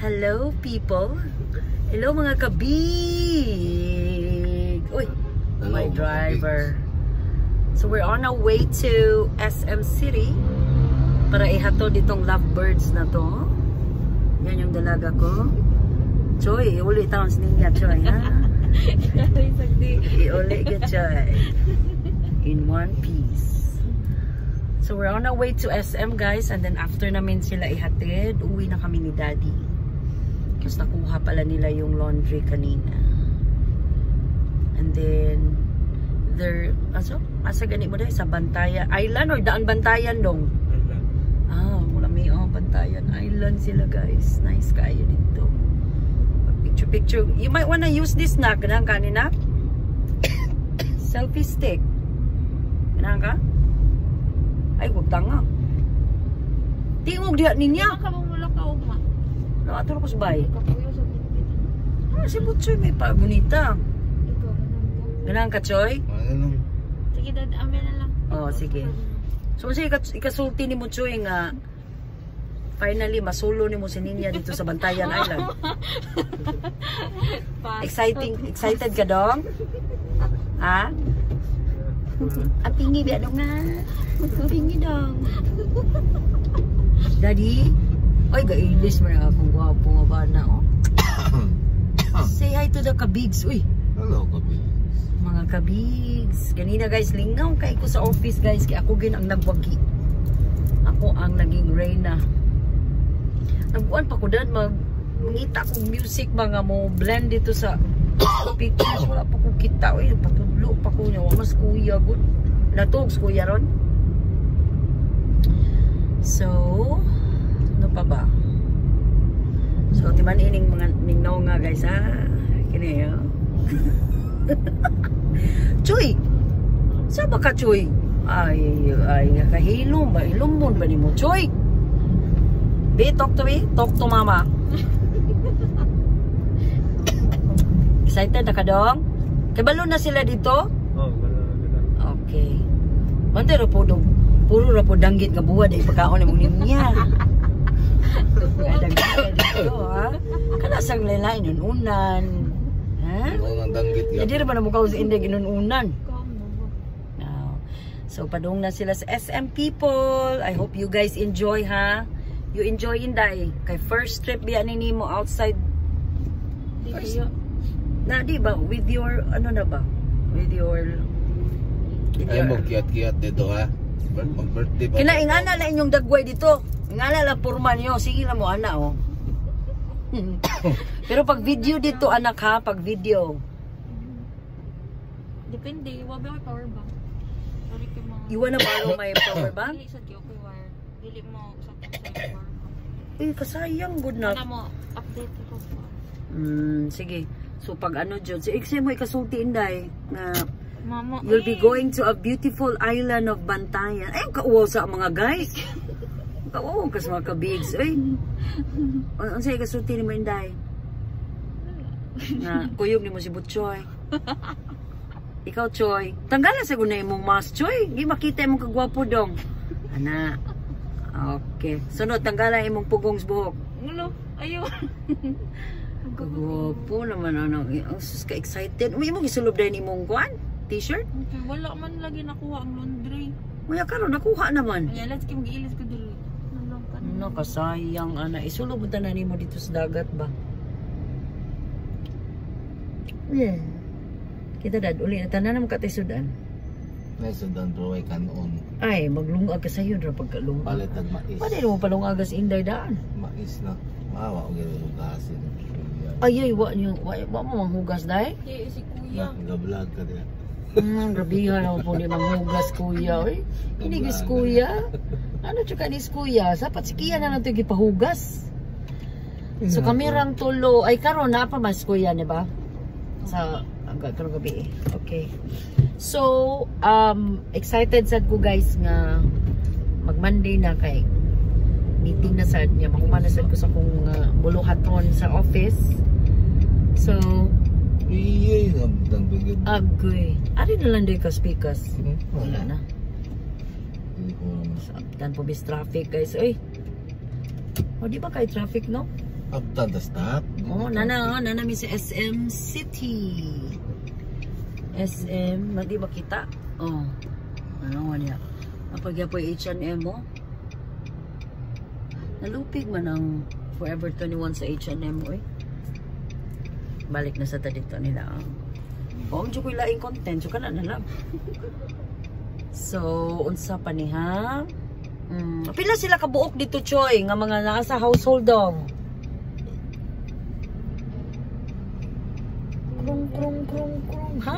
Hello people. Hello mga kabig. Uy, my driver. So we're on our way to SM City para ihatod itong lovebirds na to. Yan yung dalaga ko. Choy, iuli taon niya, Choy, ha? Iuli ka, Choy. In one piece. So we're on our way to SM, guys, and then after namin sila ihatid, uwi na kami ni Daddy. Kasi nakuha pala nila yung laundry kanina. And then asa gani mo dahil sa Bantayan Island or Daan Bantayan dong? Island. Ah, wala may Bantayan Island sila, guys. Nice kayo dito. Picture. You might wanna use this na kanina. Selfie stick. Ganahan ka? Ay, huwag tanga. Tingog diha ninya. Mula ka ugma. No, ato ko subay. Kapuyo sa pinipit. Ah, si Butchoy may pa bonita. Ganahan ka, Choy? Ano? Sige, amin na lang. Oh, sige. So, kasi ikasulti ni Butchoy nga finally masulo ni mo si Ninya dito sa Bantayan Island. Excited ka dong? Ha? Pingi biya dong nga. Pingi dong. Daddy? Ay, gailis mo na akong gwapo nga ba na, oh. Say hi to the kabigs. Uy. Hello, kabigs. Mga kabigs. Ganina, guys, lingaw kay ko sa office, guys. Kaya ako gin ang nagwagi. Ako ang naging reyna. Nagbuan pa ko dad, mangita kong music mga mo blend dito sa pictures. Wala pa ko kita. Uy, patudlo pa ko niya. Wamas kuya, good. Natog, kuya ron. So, ano pa ba? So, timan ining mga ningnaw nga, guys, ha? Kini, ha? Choy! Saan ba ka, Choy? Ay, kahilom ba? Ilumon ba ni mo, Choy? Be, talk to me? Talk to mama. Excited na ka, dong? Kabalo na sila dito? Oh, wala. Okay. Bante ra po dong. Puro ra po danggit nga buwad ay pagkaon ni mong niya. Danggit dito, ha? Kana sang lain-lain yun unan. Ha? Unang danggit Hindi ra ba na mukha sa inday ginununan? So padung na sila sa SM people. I hope you guys enjoy, ha? You enjoy inday. Kay first trip biya ni nimo outside. Na di ba with your ano na ba? With your Ay mo kiat-kiat dito, ha? Mag-birthday pa. Kinaingana na inyong dagway dito. Ingana lang purman nyo. Sige lang mo, anak, oh. Pero pag video dito, anak, ha? Pag video. Depende. Wabi ko power bank. Sorry ka mga... You wanna borrow my power bank? Dili, sad ko wire. Dili mo sa power bank. Eh, kasayang, good na. Ano mo, update ko pa. Sige. So, pag ano dyan, so, mo ikasulti, inday, na Mama, you'll be going to a beautiful island of Bantayan. Ay, kauwaw sa mga guys. Kauwaw ka sa mga kabigs. Ay, ano sa'yo kasulti ni mo, inday? Na, kuyog ni mo si Butchoy. Ikaw, Choy. Tanggalan sa gunay mong mask, Choy. Hindi makita mong kagwapo dong. Ana. Okay. Sunod, tanggalan imong pugong buhok. Ano? Ayaw. Kagwapo naman, ano. Sus ka excited. May mong isulob dahil imong kuan? T-shirt? Okay, wala man lagi nakuha ang laundry. Maya karon nakuha naman. Ay, let's keep mag-iilis ko dili. Nakasayang, ana. Isulob mo tanan mo dito sa dagat ba? Yeah. Kita dad, uli na tanan naman katisudan. Naisundan bro ay kanon. Ay, maglungag ka sa'yo na pagkalungag. Palit ng mais. Paano mo palungag sa inday daan? Mais na. Maawa ko ganun yung kasin. Ay, wa mo manghugas dahil? Okay, si kuya. Nag-vlog ka din. Grabihan ako po ni manghugas, kuya. Ay, kinigis, kuya. Ano tsaka ni kuya? Sapat si Kia na lang ito ipahugas. So kami rang tulo. Ay, karon na pa mas kuya, di ba? Sa karong gabi. Okay. So, excited sad ko, guys, nga mag-Monday na kay meeting na sad niya. Mahuman na sad ko sa kong buluhaton sa office. So, Iyay, nabdang-bigid. agoy. Ari na lang doon ka speakers. Wala na. Hindi ko naman. Sabtan po bis traffic, guys. Uy. O, di ba kay traffic, no? After the stop. Oh, nana mi sa SM City. SM, di ba kita? Oh. Ano niya? Napagya po H&M mo. Nalupig man ang Forever 21 sa H&M mo eh. Balik na sa dito nila. Oh, medyo ko ilaing content. So, kana na lang. So, unsa pa ni ha? Pila sila kabuok dito, Choy? Nga mga nasa household dong. Krung. Ha?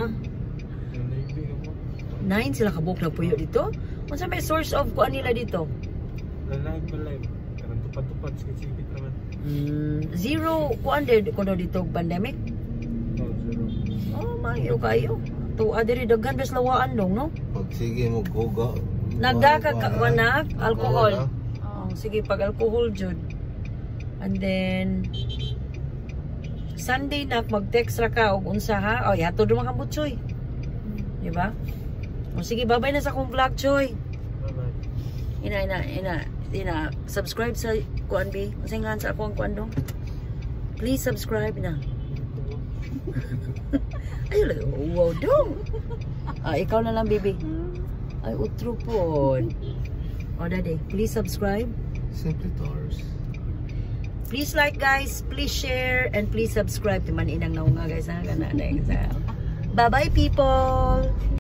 9 sila kabuok na puyo dito? Unsa may source of kuan nila dito? Live. Karang tupad-tupad sikit-sikit naman. Zero kuan dito pandemic? Oh, zero. Oh, mayo kayo. Tuwa diri daghan bes lawaan dong, no? Pag sige mo guga. Nagdakakawanak alcohol. Oh, sige pag alcohol jud. And then Sunday na mag-text ra ka og unsa ha? Oh, yato duman ka mo, Choy. Di ba? O sige, bye-bye na sa akong vlog, Choy. Bye-bye. Ina, subscribe sa kuan B. Masingan sa akong kuan dong. Please subscribe na. Ay, wow dong. Ikaw na lang, baby. Ay, utro po. O, daddy, please subscribe. Simply Taurus. Please like, guys. Please share. And please subscribe. Timan inang naunga, guys. Bye-bye, people.